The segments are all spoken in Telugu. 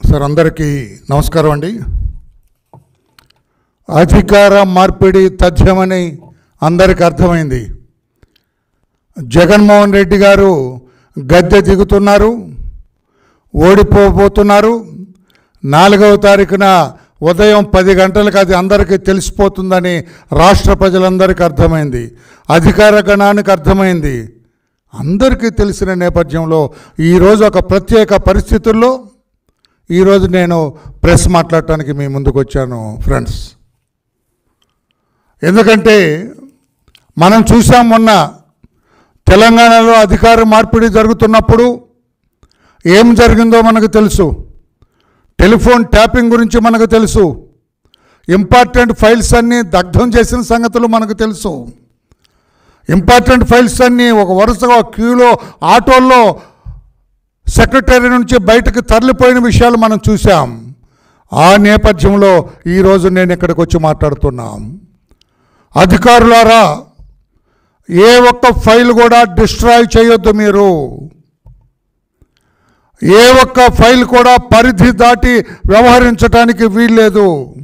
సార్ అందరికీ నమస్కారం అండి. అధికార మార్పిడి తథ్యమని అందరికీ అర్థమైంది. జగన్మోహన్ రెడ్డి గారు గద్దె దిగుతున్నారు, ఓడిపోబోతున్నారు. 4వ తారీఖున ఉదయం 10 గంటలకు అది అందరికీ తెలిసిపోతుందని రాష్ట్ర ప్రజలందరికీ అర్థమైంది, అధికార గణానికి అర్థమైంది. అందరికీ తెలిసిన నేపథ్యంలో ఈరోజు ఒక ప్రత్యేక పరిస్థితుల్లో ఈరోజు నేను ప్రెస్ మాట్లాడటానికి మీ ముందుకు వచ్చాను ఫ్రెండ్స్. ఎందుకంటే మనం చూసాం, మొన్న తెలంగాణలో అధికార మార్పిడి జరుగుతున్నప్పుడు ఏం జరిగిందో మనకు తెలుసు. టెలిఫోన్ ట్యాపింగ్ గురించి మనకు తెలుసు. ఇంపార్టెంట్ ఫైల్స్ అన్నీ దగ్ధం చేసిన సంగతులు మనకు తెలుసు. ఇంపార్టెంట్ ఫైల్స్ అన్నీ ఒక వరుసగా క్యూలో ఆటోల్లో సెక్రటరీ నుంచి బయటకు తరలిపోయిన విషయాలు మనం చూసాం. ఆ నేపథ్యంలో ఈరోజు నేను ఇక్కడికి వచ్చి మాట్లాడుతున్నాం. అధికారులారా, ఏ ఒక్క ఫైల్ కూడా డిస్ట్రాయ్ చేయొద్దు. మీరు ఏ ఒక్క ఫైల్ కూడా పరిధి దాటి వ్యవహరించడానికి వీల్లేదు.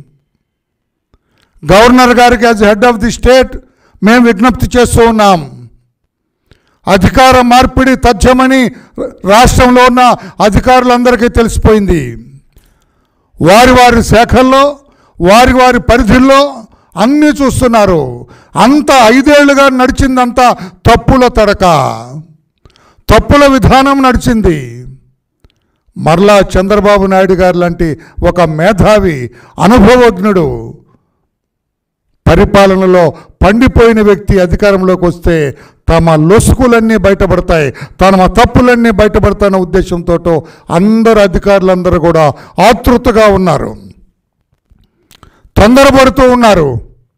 గవర్నర్ గారికి as head of the state మేము విజ్ఞప్తి చేస్తూ ఉన్నాం. అధికార మార్పిడి తథ్యమని రాష్ట్రంలో ఉన్న అధికారులందరికీ తెలిసిపోయింది. వారి వారి శాఖల్లో వారి వారి పరిధిల్లో అన్నీ చూస్తున్నారు. అంత 5 ఏళ్లుగా నడిచిందంతా తప్పుల తడక, తప్పుల విధానం నడిచింది. మరలా చంద్రబాబు నాయుడు గారు లాంటి ఒక మేధావి, అనుభవజ్ఞుడు, పరిపాలనలో పండిపోయిన వ్యక్తి అధికారంలోకి వస్తే తమ లొసుకులన్నీ బయటపడతాయి, తమ తప్పులన్నీ బయటపడతాయన్న ఉద్దేశంతో అందరు అధికారులందరూ కూడా ఆతృతగా ఉన్నారు, తొందరపడుతూ ఉన్నారు.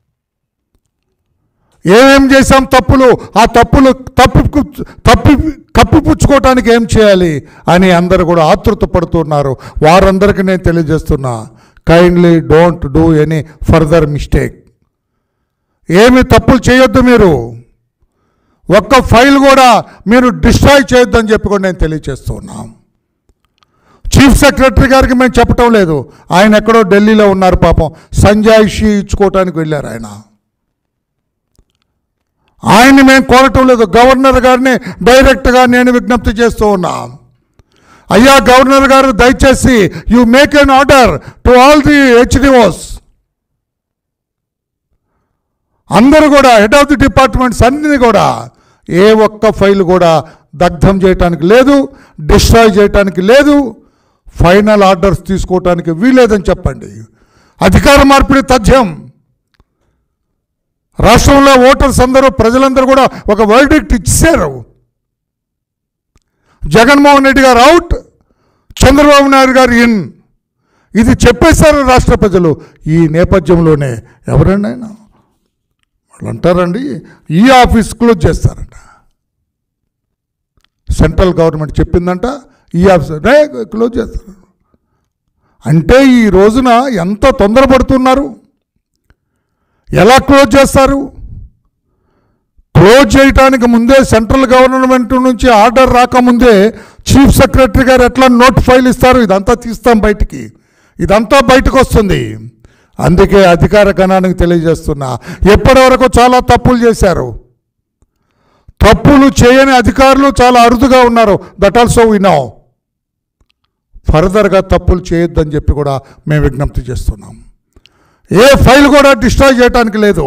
ఏమేం చేశాం తప్పులు, ఆ తప్పులు కప్పిపుచ్చుకోవటానికి ఏం చేయాలి అని అందరూ కూడా ఆతృత పడుతున్నారు. వారందరికీ నేను తెలియజేస్తున్నా, kindly don't do any further mistake. ఏమి తప్పులు చేయొద్దు. మీరు ఒక్క ఫైల్ కూడా మీరు డిస్ట్రాయ్ చేయొద్దని చెప్పి కూడా నేను తెలియజేస్తున్నాం. చీఫ్ సెక్రటరీ గారికి మేము చెప్పటం లేదు, ఆయన ఎక్కడో ఢిల్లీలో ఉన్నారు పాపం, సంజాయిషి ఇచ్చుకోవటానికి వెళ్ళారు. ఆయన్ని మేము కోరటం లేదు. గవర్నర్ గారిని డైరెక్ట్గా నేను విజ్ఞప్తి చేస్తూ ఉన్నా, అయ్యా గవర్నర్ గారు, దయచేసి you make an order to all the HDOs, అందరూ కూడా హెడ్ ఆఫ్ ది డిపార్ట్మెంట్స్ అన్నీ కూడా ఏ ఒక్క ఫైల్ కూడా దగ్ధం చేయటానికి లేదు, డిస్ట్రాయ్ చేయటానికి లేదు, ఫైనల్ ఆర్డర్స్ తీసుకోవటానికి వీలేదని చెప్పండి. అధికార మార్పిడి తథ్యం. రాష్ట్రంలో ఓటర్స్ అందరూ, ప్రజలందరూ కూడా ఒక వర్డిక్ట్ ఇచ్చారు. జగన్మోహన్ రెడ్డి గారు అవుట్, చంద్రబాబు నాయుడు గారు ఇన్, ఇది చెప్పేశారు రాష్ట్ర ప్రజలు. ఈ నేపథ్యంలోనే ఎవరండి ఆయన, వాళ్ళు అంటారండి ఈ ఆఫీస్ క్లోజ్ చేస్తారంట. సెంట్రల్ గవర్నమెంట్ చెప్పిందంట ఈ ఆఫీస్ క్లోజ్ చేస్తారు. అంటే ఈ రోజున ఎంత తొందరపడుతున్నారు. ఎలా క్లోజ్ చేస్తారు? క్లోజ్ చేయడానికి ముందే, సెంట్రల్ గవర్నమెంట్ నుంచి ఆర్డర్ రాకముందే చీఫ్ సెక్రటరీ గారు ఎట్లా నోట్ ఫైల్ ఇస్తారు, ఇదంతా తీస్తాం బయటికి, ఇదంతా బయటకు వస్తుంది. అందుకే అధికార గణానికి తెలియజేస్తున్నా, ఎప్పటి వరకు చాలా తప్పులు చేశారు. తప్పులు చేయని అధికారులు చాలా అరుదుగా ఉన్నారు. That also we know. ఫర్దర్గా తప్పులు చేయొద్దని చెప్పి కూడా మేము విజ్ఞప్తి చేస్తున్నాం. ఏ ఫైల్ కూడా డిస్ట్రాయ్ చేయడానికి లేదు,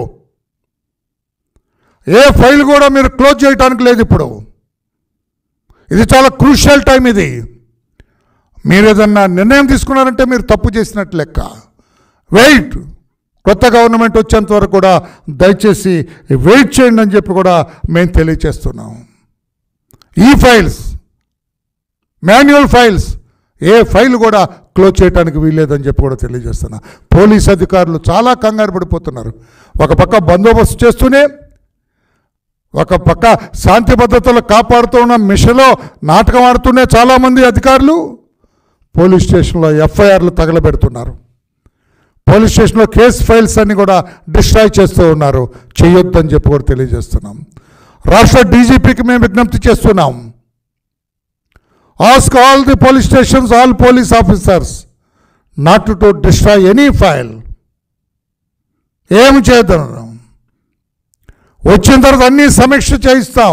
ఏ ఫైల్ కూడా మీరు క్లోజ్ చేయడానికి లేదు. ఇప్పుడు ఇది చాలా క్రూషియల్ టైం. ఇది మీరు ఏదన్నా నిర్ణయం తీసుకున్నారంటే మీరు తప్పు చేసినట్టు లెక్క. వెయిట్, కొత్త గవర్నమెంట్ వచ్చేంత వరకు కూడా దయచేసి వెయిట్ చేయండి అని చెప్పి కూడా మేము తెలియచేస్తున్నాం. ఈ ఫైల్స్, మాన్యువల్ ఫైల్స్, ఏ ఫైల్ కూడా క్లోజ్ చేయడానికి వీల్లేదని చెప్పి కూడా తెలియజేస్తున్నా. పోలీస్ అధికారులు చాలా కంగారు పడిపోతున్నారు. ఒక పక్క బందోబస్తు చేస్తూనే, ఒక పక్క శాంతి భద్రతలు కాపాడుతూ ఉన్న మిషన్లో నాటకం ఆడుతూనే చాలామంది అధికారులు పోలీస్ స్టేషన్లో ఎఫ్ఐఆర్లు తగలబెడుతున్నారు. పోలీస్ స్టేషన్లో కేసు ఫైల్స్ అన్ని కూడా డిస్ట్రాయ్ చేస్తూ ఉన్నారు. చేయొద్దని చెప్పి కూడా తెలియజేస్తున్నాం. రాష్ట్ర డీజీపీకి మేము విజ్ఞప్తి చేస్తున్నాం. Ask all the police stations, all police officers not to destroy any file. ఏమి చేద్దాం, వచ్చిన తర్వాత అన్నీ సమీక్ష చేయిస్తాం.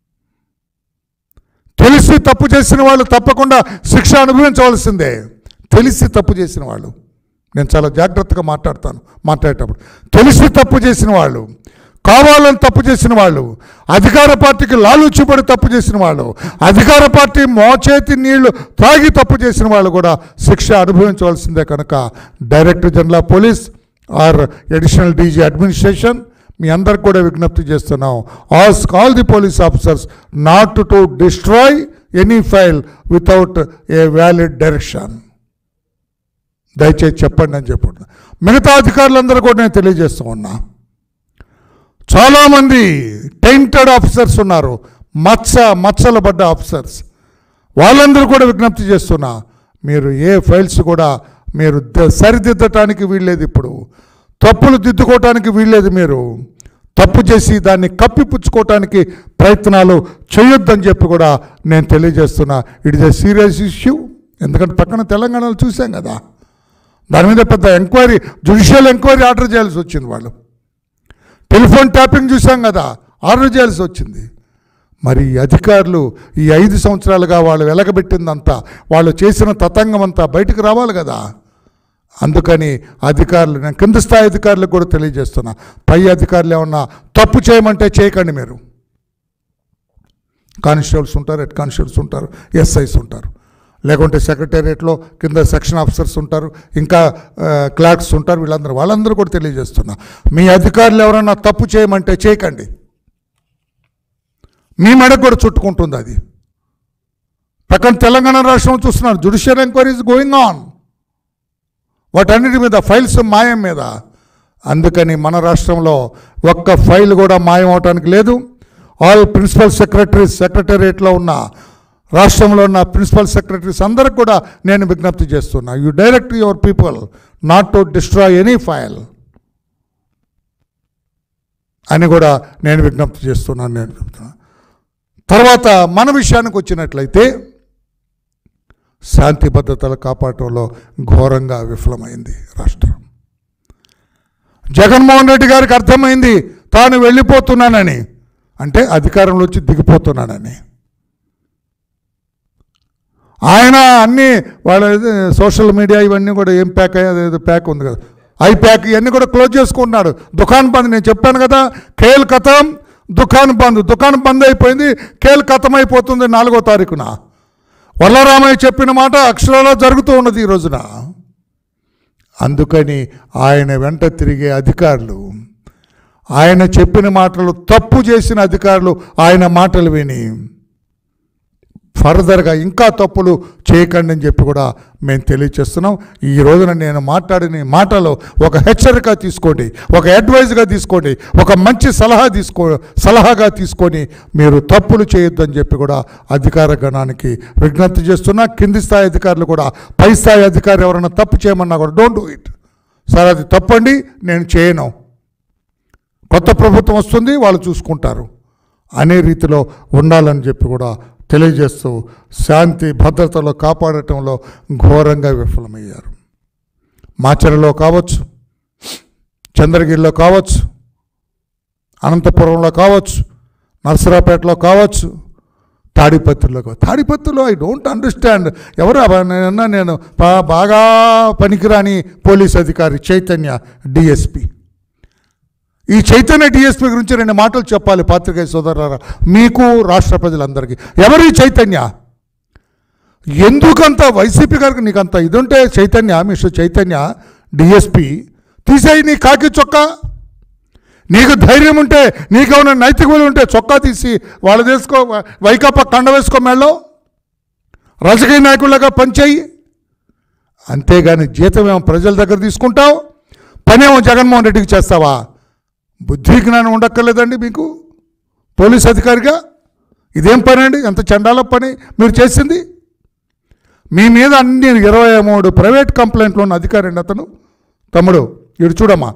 తెలిసి తప్పు చేసిన వాళ్ళు తప్పకుండా శిక్ష అనుభవించవలసిందే. తెలిసి తప్పు చేసిన వాళ్ళు, నేను చాలా జాగ్రత్తగా మాట్లాడేటప్పుడు తెలిసి తప్పు చేసిన వాళ్ళు, కావాలని తప్పు చేసిన వాళ్ళు, అధికార పార్టీకి లాలూచిపడి తప్పు చేసిన వాళ్ళు, అధికార పార్టీ మోచేతి నీళ్లు తాగి తప్పు చేసిన వాళ్ళు కూడా శిక్ష అనుభవించవలసిందే. కనుక director general of police or additional DG administration మీ అందరికి కూడా విజ్ఞప్తి చేస్తున్నాం. Ask all the police officers not to destroy any file without a valid direction. దయచేసి చెప్పండి అని చెప్పండి. మిగతా అధికారులందరూ కూడా నేను తెలియజేస్తూ ఉన్నా, చాలామంది టెయింటెడ్ ఆఫీసర్స్ ఉన్నారు, మచ్చలు పడ్డ ఆఫీసర్స్. వాళ్ళందరూ కూడా విజ్ఞప్తి చేస్తున్నా, మీరు ఏ ఫైల్స్ కూడా మీరు సరిదిద్దటానికి వీల్లేదు. ఇప్పుడు తప్పులు దిద్దుకోవటానికి వీల్లేదు. మీరు తప్పు చేసి దాన్ని కప్పిపుచ్చుకోవటానికి ప్రయత్నాలు చేయొద్దని చెప్పి కూడా నేను తెలియజేస్తున్నా. It is a serious issue. ఎందుకంటే పక్కన తెలంగాణలో చూసాం కదా, దాని మీద పెద్ద ఎంక్వైరీ, జ్యుడిషియల్ ఎంక్వైరీ ఆర్డర్ చేయాల్సి వచ్చింది. వాళ్ళు టెలిఫోన్ ట్యాపింగ్ చూసాం కదా, ఆర్డర్ చేయాల్సి వచ్చింది. మరి అధికారులు ఈ 5 సంవత్సరాలుగా వాళ్ళు వెలగబెట్టిందంతా, వాళ్ళు చేసిన తతంగం అంతా బయటకు రావాలి కదా. అందుకని అధికారులు, నేను కింద స్థాయి అధికారులకు కూడా తెలియజేస్తున్నా, పై అధికారులు ఏమన్నా తప్పు చేయమంటే చేయకండి. మీరు కానిస్టేబుల్స్ ఉంటారు, హెడ్ కానిస్టేబుల్స్ ఉంటారు, ఎస్ఐస్ ఉంటారు, లేకుంటే సెక్రటేరియట్లో కింద సెక్షన్ ఆఫీసర్స్ ఉంటారు, ఇంకా క్లర్క్స్ ఉంటారు. వాళ్ళందరూ కూడా తెలియజేస్తున్నా, మీ అధికారులు ఎవరన్నా తప్పు చేయమంటే చేయకండి. మీ మెడకు కూడా చుట్టుకుంటుంది అది. పక్కన తెలంగాణ రాష్ట్రం చూస్తున్నారు, judicial enquiry is going on. వాటన్నిటి మీద, ఫైల్స్ మాయం మీద. అందుకని మన రాష్ట్రంలో ఒక్క ఫైల్ కూడా మాయం అవటానికి లేదు. ఆల్ ప్రిన్సిపల్ సెక్రటరీస్, సెక్రటేరియట్లో ఉన్న రాష్ట్రంలో ఉన్న ప్రిన్సిపల్ సెక్రటరీస్ అందరికి కూడా నేను విజ్ఞప్తి చేస్తున్నా, you direct your people not to destroy any file అని కూడా నేను విజ్ఞప్తి చేస్తున్నాను. తర్వాత మన విషయానికి వచ్చినట్లయితే, శాంతి భద్రతలు కాపాడటంలో ఘోరంగా విఫలమైంది రాష్ట్రం. జగన్మోహన్ రెడ్డి గారికి అర్థమైంది తాను వెళ్ళిపోతున్నానని, అంటే అధికారంలో వచ్చి దిగిపోతున్నానని. ఆయన అన్నీ వాళ్ళ సోషల్ మీడియా ఇవన్నీ కూడా ఏం ప్యాక్ అయ్యేది, ప్యాక్ ఉంది కదా, ఐ ప్యాక్, ఇవన్నీ కూడా క్లోజ్ చేసుకున్నాడు. దుకాణం బంద్, నేను చెప్పాను కదా, ఖేల్ ఖతం దుకాణం బంద్ అయిపోయింది, ఖేల్ ఖతం అయిపోతుంది 4వ తారీఖున. వల్లరామయ్య చెప్పిన మాట అక్షరాలా జరుగుతూ ఉన్నది ఈ రోజున. అందుకని ఆయన వెంట తిరిగే అధికారులు, ఆయన చెప్పిన మాటలు తప్పు చేసిన అధికారులు ఆయన మాటలు విని ఫర్దర్గా ఇంకా తప్పులు చేయకండి అని చెప్పి కూడా మేము తెలియచేస్తున్నాం. ఈ రోజున నేను మాట్లాడిన మాటలు ఒక హెచ్చరిక తీసుకోండి, ఒక అడ్వైజ్గా తీసుకోండి, ఒక మంచి సలహాగా తీసుకొని మీరు తప్పులు చేయొద్దని చెప్పి కూడా అధికార గణానికి విజ్ఞప్తి చేస్తున్నా. కింది స్థాయి అధికారులు కూడా, పై స్థాయి అధికారులు ఎవరైనా తప్పు చేయమన్నా కూడా డోంట్ డూ ఇట్. సార్ అది తప్పండి, నేను చేయను, కొత్త ప్రభుత్వం వస్తుంది వాళ్ళు చూసుకుంటారు అనే రీతిలో ఉండాలని చెప్పి కూడా తెలియజేస్తూ, శాంతి భద్రతలో కాపాడటంలో ఘోరంగా విఫలమయ్యారు. మాచర్లలో కావచ్చు, చంద్రగిరిలో కావచ్చు, అనంతపురంలో కావచ్చు, నర్సరాపేటలో కావచ్చు, తాడిపత్రిలో ఐ డోంట్ అండర్స్టాండ్. ఎవరు నేను బాగా పనికిరాని పోలీస్ అధికారి చైతన్య డిఎస్పి. ఈ చైతన్య డిఎస్పీ గురించి 2 మాటలు చెప్పాలి పాత్రికేయ సోదరులారా, మీకు, రాష్ట్ర ప్రజలందరికీ. ఎవరు ఈ చైతన్య? ఎందుకంత వైసీపీ గారికి నీకంత ఇదుంటే చైతన్య, మిస్టర్ చైతన్య డిఎస్పీ, తీసేయి నీ కాకి చొక్కా. నీకు ధైర్యం ఉంటే, నీకేమైనా నైతిక విలువ ఉంటే చొక్కా తీసి వాళ్ళు తీసుకో, వైకాపా కండ వేసుకో మెళ్ళో, రాజకీయ నాయకులుగా పనిచేయి. అంతేగాని జీతమేమో ప్రజల దగ్గర తీసుకుంటావు, పనేమో జగన్మోహన్ రెడ్డికి చేస్తావా? బుద్ధి జ్ఞానం ఉండక్కర్లేదండి మీకు పోలీస్ అధికారిగా? ఇదేం పని అండి? ఎంత చండాల పని మీరు చేసింది. మీ మీద అన్ని 23 ప్రైవేట్ కంప్లైంట్లు ఉన్న అధికారి అండి అతను. తమ్ముడు ఇటు చూడమ్మా,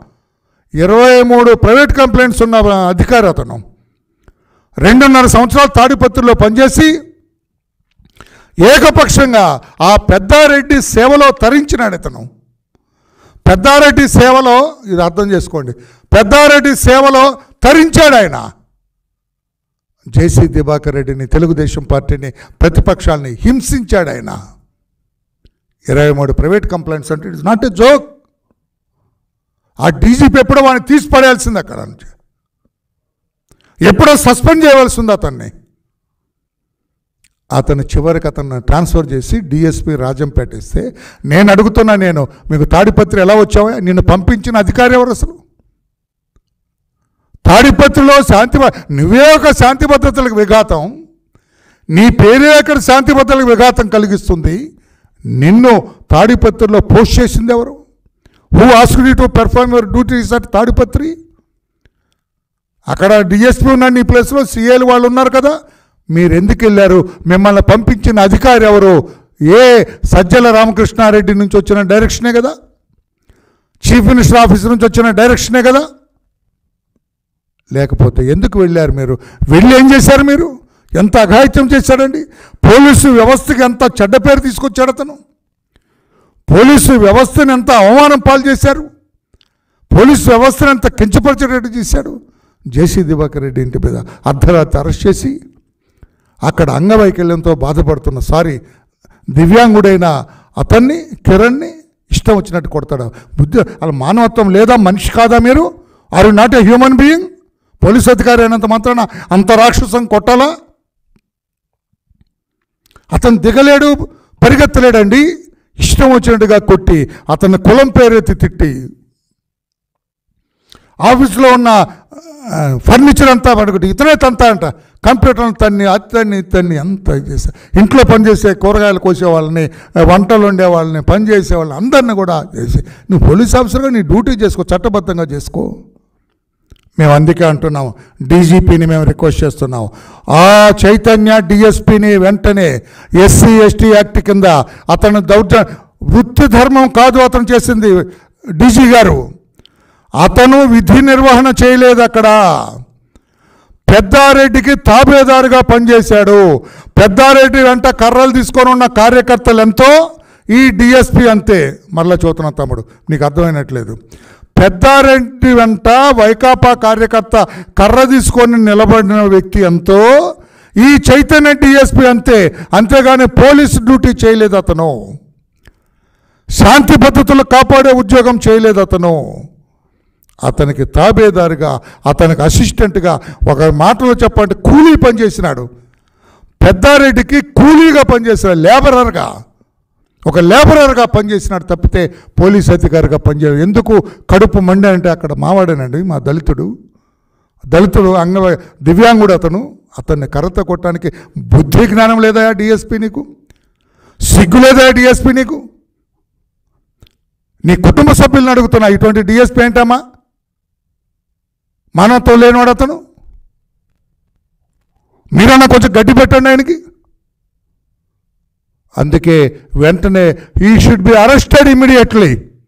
23 ప్రైవేట్ కంప్లైంట్స్ ఉన్న అధికారి అతను. 2.5 సంవత్సరాలు తాడిపత్రిలో పనిచేసి ఏకపక్షంగా ఆ పెద్దారెడ్డి సేవలో తరించినాడు ఇతను. పెద్దారెడ్డి సేవలో, ఇది అర్థం చేసుకోండి, పెద్దారెడ్డి సేవలో తరించాడు ఆయన. జేసీ దివాకర్ రెడ్డిని, తెలుగుదేశం పార్టీని, ప్రతిపక్షాలని హింసించాడు ఆయన. 23 ప్రైవేట్ కంప్లైంట్స్ అంటే ఇట్స్ నాట్ ఏ జోక్. ఆ డీజీపీ ఎప్పుడో వాడిని తీసి పడేయాల్సింది, అక్కడ నుంచి ఎప్పుడో సస్పెండ్ చేయవలసింది అతన్ని. అతను చివరికి అతను ట్రాన్స్ఫర్ చేసి డిఎస్పీ రాజంపేట ఇస్తే నేను అడుగుతున్నా, నేను మీకు తాడిపత్రి ఎలా వచ్చావా? నిన్ను పంపించిన అధికారి ఎవరు అసలు? తాడిపత్రిలో నువ్వే ఒక శాంతి భద్రతలకు విఘాతం, నీ పేరే అక్కడ శాంతి భద్రతలకు విఘాతం కలిగిస్తుంది. నిన్ను తాడిపత్రిలో పోస్ట్ చేసింది ఎవరు? Who asked you to perform your duties at Tadipatri? అక్కడ డిఎస్పీ ఉన్నాడు, నీ ప్లేస్లో సిఏలు వాళ్ళు ఉన్నారు కదా, మీరు ఎందుకు వెళ్ళారు? మిమ్మల్ని పంపించిన అధికారి ఎవరు? ఏ సజ్జల రామకృష్ణారెడ్డి నుంచి వచ్చిన డైరెక్షనే కదా, చీఫ్ మినిస్టర్ ఆఫీస్ నుంచి వచ్చిన డైరెక్షనే కదా. లేకపోతే ఎందుకు వెళ్ళారు మీరు? వెళ్ళి ఏం చేశారు మీరు? ఎంత అఘాయిత్యం చేశాడండి. పోలీసు వ్యవస్థకి ఎంత చెడ్డ పేరు తీసుకొచ్చాడు అతను. పోలీసు వ్యవస్థను ఎంత అవమానం పాలు చేశారు. పోలీసు వ్యవస్థను ఎంత కించపరిచేటట్టు చేశాడు. జేసీ దివాకర్ రెడ్డి ఇంటి మీద అర్ధరాత్రి అరెస్ట్ చేసి అక్కడ అంగవైకల్యంతో బాధపడుతున్న దివ్యాంగుడైన అతన్ని, కిరణ్ని ఇష్టం వచ్చినట్టు కొడతాడు. బుద్ధి అలా మానవత్వం లేదా? మనిషి కాదా మీరు? Are you not a human being? Police అధికారి అయినంత మాత్రాన అంత రాక్షసం కొట్టాలా? అతను దిగలేడు, పరిగెత్తలేడండి. ఇష్టం వచ్చినట్టుగా కొట్టి, అతన్ని కులం పేరెత్తి తిట్టి, ఆఫీసులో ఉన్న ఫర్నిచర్ అంతా పడుకుంటే ఇతనే తంతా అంట, కంప్యూటర్లు తన్ని అంత చేశారు. ఇంట్లో పనిచేసే కూరగాయలు కోసే వాళ్ళని, వంటలు వండే వాళ్ళని, పని చేసే వాళ్ళని అందరినీ కూడా చేసి, నువ్వు పోలీస్ ఆఫీసర్గా నీ డ్యూటీ చేసుకో, చట్టబద్ధంగా చేసుకో. మేము అందుకే అంటున్నాము, డీజీపీని మేము రిక్వెస్ట్ చేస్తున్నాము, ఆ చైతన్య డిఎస్పీని వెంటనే ఎస్సీ ఎస్టీ యాక్ట్ కింద అతను వృత్తి ధర్మం కాదు అతను చేసింది. డీజీ గారు అతను విధి నిర్వహణ చేయలేదు. అక్కడ పెద్దారెడ్డికి తాబేదారుగా పనిచేశాడు. పెద్దారెడ్డి వెంట కర్రలు తీసుకొని ఉన్న కార్యకర్తలు ఎంతో, ఈ డిఎస్పీ అంతే. మరలా చూస్తున్నా తమ్ముడు, నీకు అర్థమైనట్లేదు. పెద్దారెడ్డి వెంట వైకాపా కార్యకర్త కర్ర తీసుకొని నిలబడిన వ్యక్తి ఎంతో, ఈ చైతన్య డిఎస్పీ అంతే. అంతేగాని పోలీసు డ్యూటీ చేయలేదు అతను. శాంతి భద్రతలు కాపాడే ఉద్యోగం చేయలేదు అతను. అతనికి తాబేదారుగా, అతనికి అసిస్టెంట్గా, ఒక మాటలో చెప్పాలంటే కూలీ పనిచేసినాడు. పెద్దారెడ్డికి కూలీగా పనిచేసినాడు, లేబరర్గా, ఒక లేబరర్గా పనిచేసినాడు తప్పితే పోలీస్ అధికారిగా పనిచేయడు. ఎందుకు కడుపు మండే అంటే అక్కడ మావాడేనండి, మా దళితుడు దివ్యాంగుడు అతన్ని కర్రతో కొట్టడానికి బుద్ధి జ్ఞానం లేదా డిఎస్పీ నీకు? సిగ్గు లేదా డిఎస్పీ నీకు? నీ కుటుంబ సభ్యులను అడుగుతున్నా, ఇటువంటి డిఎస్పీ ఏంటమ్మా? మానవత్వం లేనివాడు అతను. మీరన్నా కొంచెం గడ్డి పెట్టండి ఆయనకి. అందుకే వెంటనే he should be arrested immediately.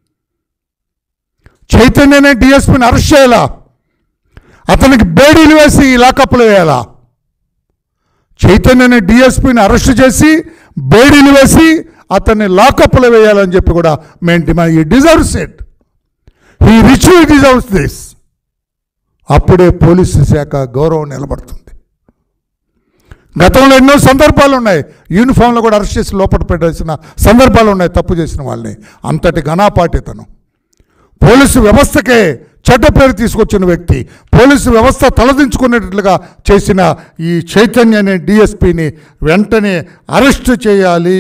చైతన్యనే డిఎస్పీని అరెస్ట్ చేయాలా, అతనికి బేడీలు వేసి లాకప్లో వేయాలా. చైతన్యనే డిఎస్పీని అరెస్ట్ చేసి బేడీలు వేసి అతన్ని లాకప్లో వేయాలని చెప్పి కూడా మేము డిమాండ్. He deserves it, he richly deserves this. అప్పుడే పోలీసు శాఖ గౌరవం నిలబడుతుంది. గతంలో ఎన్నో సందర్భాలు ఉన్నాయి, యూనిఫామ్లో కూడా అరెస్ట్ చేసి లోపల పెట్టాల్సిన సందర్భాలు ఉన్నాయి తప్పు చేసిన వాళ్ళని. అంతటి ఘనాపాటి తను. పోలీసు వ్యవస్థకే చెడ్డ పేరు తీసుకొచ్చిన వ్యక్తి, పోలీసు వ్యవస్థ తలదించుకునేటట్లుగా చేసిన ఈ చైతన్య అనే డిఎస్పీని వెంటనే అరెస్ట్ చేయాలి,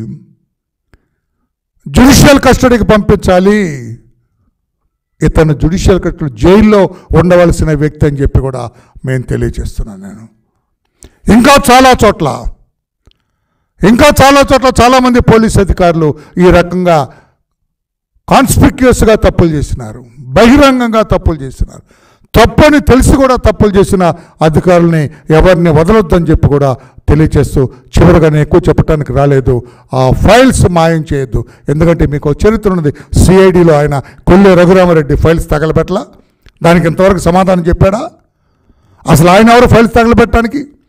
జ్యుడిషియల్ కస్టడీకి పంపించాలి. ఇతను జ్యుడిషియల్ కస్టడీ జైల్లో ఉండవలసిన వ్యక్తి అని చెప్పి కూడా మేము తెలియజేస్తున్నాను. నేను ఇంకా చాలా చోట్ల చాలామంది పోలీస్ అధికారులు ఈ రకంగా కాన్స్పిక్యూస్గా తప్పులు చేసినారు, బహిరంగంగా తప్పులు చేసినారు. తప్పని తెలిసి కూడా తప్పులు చేసిన అధికారులని ఎవరిని వదలొద్దని చెప్పి కూడా తెలియచేస్తూ, చివరిగా నేను ఎక్కువ చెప్పడానికి రాలేదు, ఆ ఫైల్స్ మాయం చేయొద్దు. ఎందుకంటే మీకు చరిత్ర ఉన్నది, సిఐడిలో ఆయన కొల్లి రఘురామరెడ్డి ఫైల్స్ తగలబెట్టలా, దానికి ఇంతవరకు సమాధానం చెప్పాడా? అసలు ఆయన ఎవరు ఫైల్స్ తగలబెట్టడానికి?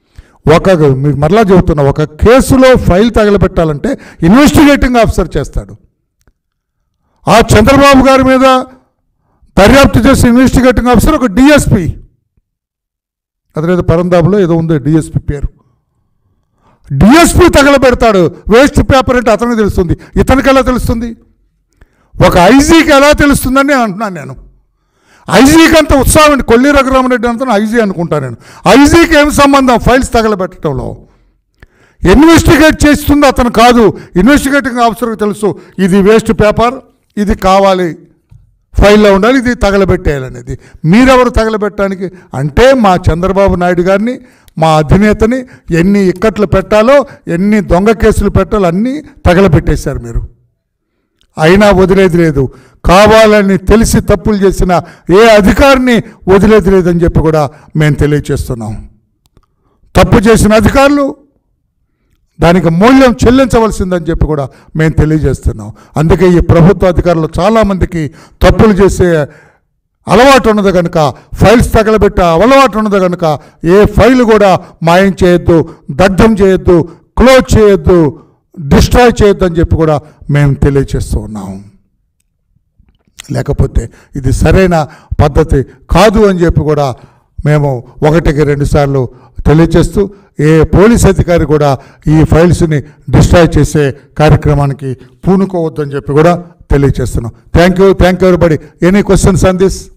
మీకు మరలా చెబుతున్నా, ఒక కేసులో ఫైల్ తగలబెట్టాలంటే ఇన్వెస్టిగేటింగ్ ఆఫీసర్ చేస్తాడు. ఆ చంద్రబాబు గారి మీద దర్యాప్తు చేసే ఇన్వెస్టిగేటింగ్ ఆఫీసర్ ఒక డిఎస్పి, అదేదో పరందాబులో ఏదో ఉంది డిఎస్పి పేరు. డిఎస్పి తగలబెడతాడు. వేస్ట్ పేపర్ అంటే అతనికి తెలుస్తుంది, ఇతనికి ఎలా తెలుస్తుంది? ఒక ఐజీకి ఎలా తెలుస్తుందని అంటున్నాను నేను. ఐజీకి అంత ఉత్సాహం అండి, కొల్లి రఘురామరెడ్డి అంతా ఐజీ అనుకుంటాను నేను. ఐజీకి ఏం సంబంధం ఫైల్స్ తగలబెట్టడంలో? ఇన్వెస్టిగేట్ చేస్తుంది అతను కాదు, ఇన్వెస్టిగేటింగ్ ఆఫీసర్కి తెలుసు ఇది వేస్ట్ పేపర్, ఇది కావాలి, ఫైల్లో ఉండాలి, ఇది తగలబెట్టేయాలనేది. మీరెవరు తగలబెట్టడానికి? అంటే మా చంద్రబాబు నాయుడు గారిని, మా అధినేతని ఎన్ని ఇక్కట్లు పెట్టాలో, ఎన్ని దొంగ కేసులు పెట్టాలో అన్నీ తగలబెట్టేశారు మీరు. అయినా వదిలేది లేదు. కావాలని తెలిసి తప్పులు చేసిన ఏ అధికారిని వదిలేది లేదని చెప్పి కూడా మేము తెలియచేస్తున్నాం. తప్పు చేసిన అధికారులు దానికి మూల్యం చెల్లించవలసిందని చెప్పి కూడా మేము తెలియజేస్తున్నాం. అందుకే ఈ ప్రభుత్వ అధికారులు చాలామందికి తప్పులు చేసే అలవాటు ఉన్నది కనుక, ఫైల్స్ తగలబెట్టే అలవాటు ఉన్నది కనుక ఏ ఫైల్ కూడా మాయం చేయొద్దు, దగ్ధం చేయొద్దు, క్లోజ్ చేయొద్దు, డిస్ట్రాయ్ చేయొద్దు అని చెప్పి కూడా మేము తెలియజేస్తూ ఉన్నాం. లేకపోతే ఇది సరైన పద్ధతి కాదు అని చెప్పి కూడా మేము 1-2 సార్లు తెలియజేస్తూ, ఏ పోలీస్ అధికారి కూడా ఈ ఫైల్స్ని డిస్ట్రాయ్ చేసే కార్యక్రమానికి పూనుకోవద్దని చెప్పి కూడా తెలియజేస్తున్నాం. Thank you everybody. Any questions on this?